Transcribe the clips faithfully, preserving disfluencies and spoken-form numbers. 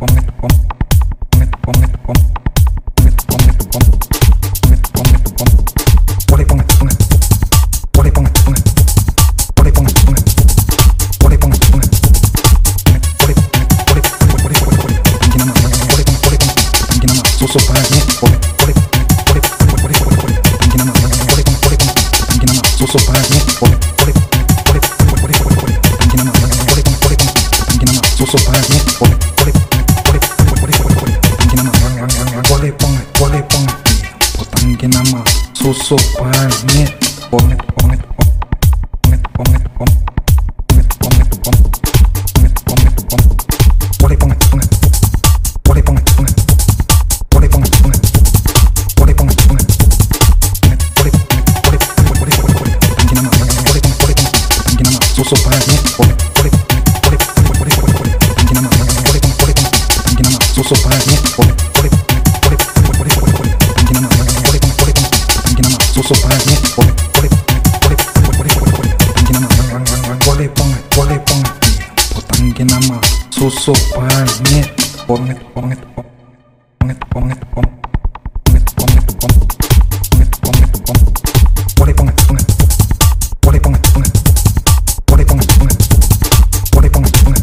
Susu pangit, pangit, pangit, pangit, pangit, pangit, pangit, pangit, pangit, pangit, boleh pangit, pangit, boleh pangit, pangit, boleh pangit, pangit, boleh pangit, pangit, boleh, boleh, boleh, boleh, tinggi nama, boleh, boleh, tinggi nama, susu pangit, boleh, boleh, boleh, boleh, boleh, tinggi nama, boleh, boleh, tinggi nama, susu pangit, boleh, boleh, boleh, boleh, boleh, tinggi nama, boleh, boleh, susu pangit, boleh, boleh, boleh, boleh, boleh, tinggi nama, boleh pangit, boleh pangit, tinggi nama, susu pangit, pangit, pangit, pangit, pangit, pangit, pangit, pangit, pangit, pangit, boleh pangit, pangit, boleh pangit, pangit, boleh pangit, pangit, boleh pangit, pangit,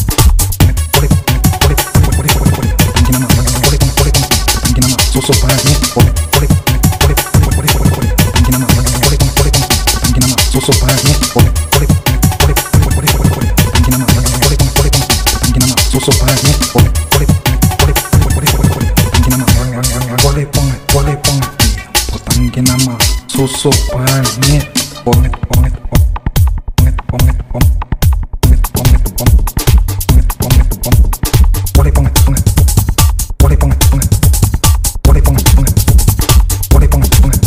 boleh, boleh, boleh, boleh, tinggi nama, boleh, boleh, tinggi nama, susu pangit, boleh, boleh, boleh, boleh, boleh, tinggi nama, boleh, boleh, tinggi nama, susu pangit, boleh, boleh, boleh, boleh, boleh, tinggi nama, boleh, boleh, tinggi nama, susu pangit, boleh, boleh, boleh, boleh, boleh, tinggi nama, boleh pangit, boleh pangit, tinggi nama, susu pangit, pangit, pangit, pangit, pangit, pangit, pangit, pangit, pangit, pangit, boleh pangit, pangit, boleh pangit, pangit, boleh pangit, pangit, boleh pangit, pangit,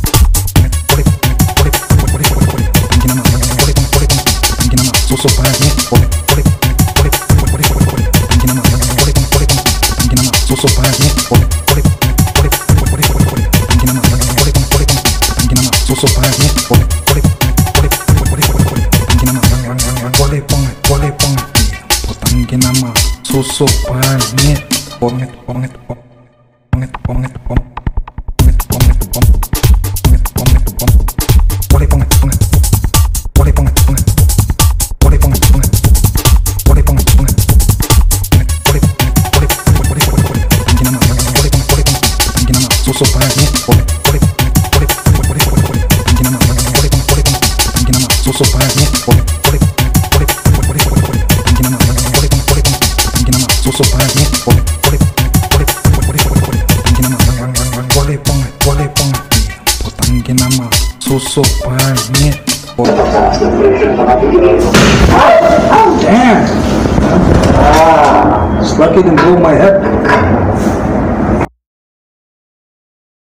boleh, boleh, boleh, boleh, tinggi nama, boleh, boleh, tinggi nama, susu pangit, boleh, boleh, boleh, boleh, boleh, tinggi nama, boleh, boleh, tinggi nama, susu pangit, boleh, boleh, boleh, boleh, boleh, tinggi nama, boleh, boleh, tinggi nama, susu pangit, boleh, boleh, boleh, boleh, boleh, tinggi nama, boleh pangit, boleh pangit, tinggi nama, susu pangit, pangit, pangit, pangit, pangit, pangit, pangit, pangit, pangit, boleh pangit, pangit, boleh pangit, pangit, boleh pangit, pangit, boleh pangit, pangit, boleh, boleh, boleh, boleh, tinggi nama, boleh, boleh, tinggi nama, susu pangit, boleh, boleh, boleh, boleh, boleh, tinggi nama, boleh, boleh, tinggi nama, susu pangit, boleh, boleh, boleh, boleh, boleh, tinggi nama, boleh, boleh, tinggi nama, susu pangit, boleh, boleh, boleh, boleh, boleh, tinggi nama, boleh pangit, boleh pangit, tinggi nama, susu pangit, boleh. Damn! Ah, it's lucky it didn't blow my head.